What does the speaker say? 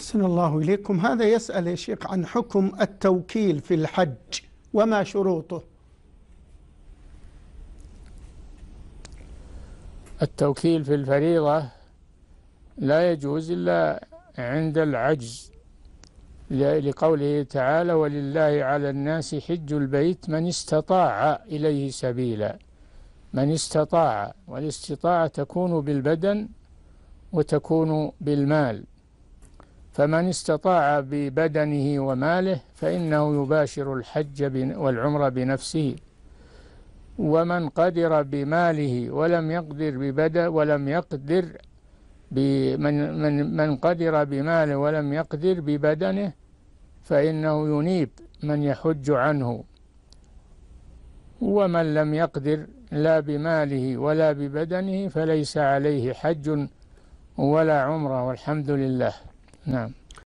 أحسن الله إليكم. هذا يسأل يا شيخ عن حكم التوكيل في الحج وما شروطه. التوكيل في الفريضة لا يجوز إلا عند العجز، لقوله تعالى: ولله على الناس حج البيت من استطاع إليه سبيلا. من استطاع، والاستطاعة تكون بالبدن وتكون بالمال، فمن استطاع ببدنه وماله فإنه يباشر الحج والعمرة بنفسه. ومن قدر بماله ولم يقدر من قدر بماله ولم يقدر ببدنه فإنه ينيب من يحج عنه. ومن لم يقدر لا بماله ولا ببدنه فليس عليه حج ولا عمرة، والحمد لله. نعم.